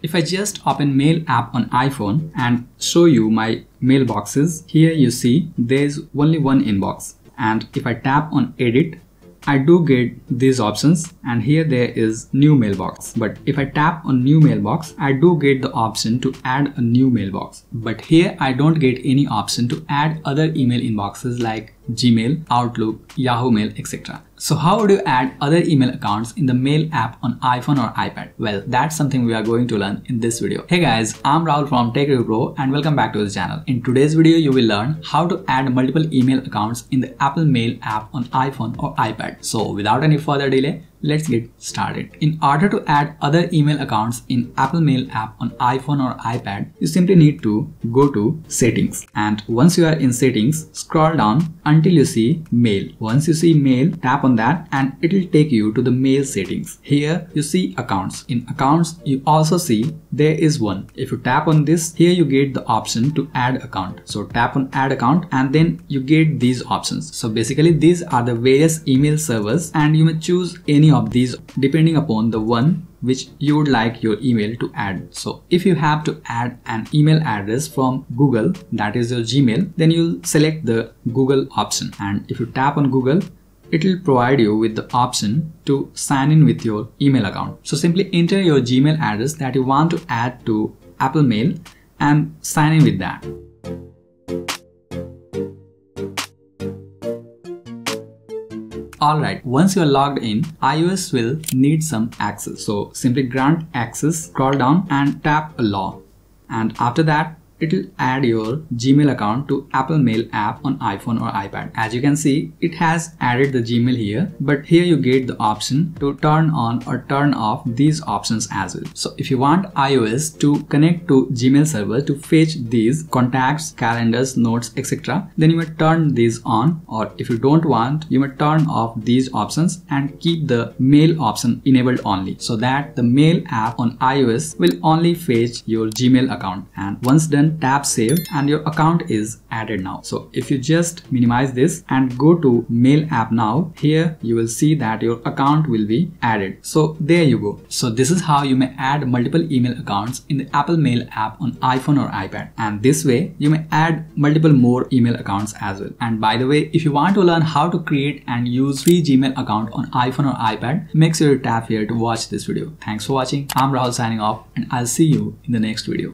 if I just open Mail app on iPhone and show you my mailboxes, here you see there's only one inbox. And if I tap on Edit, I do get these options, and here there is new mailbox. But if I tap on new mailbox, I do get the option to add a new mailbox. But here I don't get any option to add other email inboxes like Gmail, Outlook, Yahoo Mail, etc. So how would you add other email accounts in the Mail app on iPhone or iPad? Well, that's something we are going to learn in this video. Hey guys, I'm Rahul from Tech Review Pro and welcome back to this channel. In today's video, you will learn how to add multiple email accounts in the Apple Mail app on iPhone or iPad. So without any further delay, let's get started. In order to add other email accounts in Apple Mail app on iPhone or iPad, you simply need to go to Settings. And once you are in Settings, scroll down until you see Mail. Once you see Mail, tap on that and it will take you to the Mail settings. Here you see Accounts. In Accounts, you also see there is one. If you tap on this, here you get the option to add account. So tap on Add Account and then you get these options. So basically these are the various email servers and you may choose any of these depending upon the one which you would like your email to add. So if you have to add an email address from Google, that is your Gmail, then you'll select the Google option. And if you tap on Google, it will provide you with the option to sign in with your email account. So simply enter your Gmail address that you want to add to Apple Mail and sign in with that. Alright, once you are logged in, iOS will need some access. So simply grant access, scroll down and tap Allow. And after that, it will add your Gmail account to Apple Mail app on iPhone or iPad. As you can see, it has added the Gmail here, but here you get the option to turn on or turn off these options as well. So if you want iOS to connect to Gmail server to fetch these contacts, calendars, notes, etc., then you may turn these on, or if you don't want, you may turn off these options and keep the Mail option enabled only, so that the Mail app on iOS will only fetch your Gmail account. And once done, tap Save and your account is added now. So if you just minimize this and go to Mail app now, here you will see that your account will be added. So there you go. So this is how you may add multiple email accounts in the Apple Mail app on iPhone or iPad. And this way you may add multiple more email accounts as well. And by the way, if you want to learn how to create and use free Gmail account on iPhone or iPad, make sure you tap here to watch this video. Thanks for watching. I'm Rahul signing off and I'll see you in the next video.